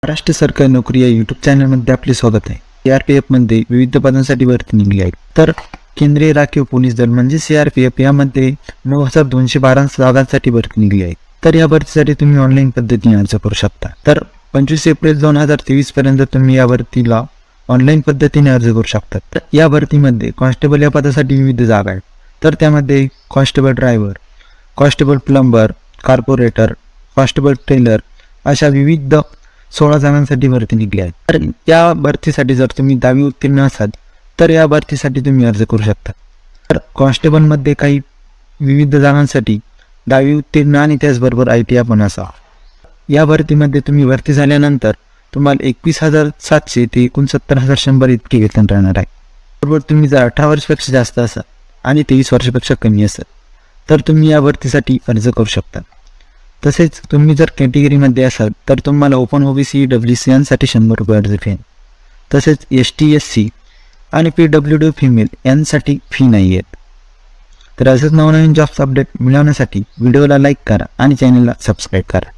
महाराष्ट्र सरकारी नोकरी या यूट्यूब चॅनलमध्ये आपले स्वागत आहे। CRPF मध्ये विविध पदांसाठी भरती निघली आहे। तर केंद्रीय राखीव पोलीस दल म्हणजे CRPF यामध्ये 9212 जागांसाठी भरती निघली आहे। तर या भरतीसाठी तुम्ही ऑनलाईन पद्धतीने अर्ज करू शकता। तर 25 एप्रिल 2023 पर्यंत तुम्ही या भरतीला ऑनलाईन पद्धतीने अर्ज करू शकता। तर या भरतीमध्ये कॉन्स्टेबल या पदासाठी विविध जागा आहेत। तर त्यामध्ये constable driver, constable plumber, corporator, constable tailor अशा विविध 16 जणांसाठी भरती निघली आहे। तर या भरतीसाठी जर तुम्ही 10वी उत्तीर्ण असाल तर या भरतीसाठी तुम्ही अर्ज करू शकता। तर कॉन्स्टेबलमध्ये काही विविध जागांसाठी 10वी उत्तीर्ण आणि त्याचबरोबर ITI पण असावा। या भरतीमध्ये तुम्ही भरती झाल्यानंतर तुम्हाला 21,700 ते 69,100 इतके वेतन राहणार आहे। बरोबर तुम्ही जर 18 वर्षापेक्षा जास्त असाल आणि 23 वर्षापेक्षा कमी असाल तर तुम्ही या भरतीसाठी अर्ज करू शकता। तसेच तुम्ही जर कॅटेगरीमध्ये असाल तर तुम्हाला ओपन OBC WC यांसाठी 100 रुपये अर्ज फी आहे। तसेच ST SC आणि PWD फिमेल यांसाठी फी नाही आहेत। तर असेच नवनवीन जॉब्स अपडेट मिळवण्यासाठी व्हिडिओला लाईक करा आणि चॅनलला सबस्क्राईब करा।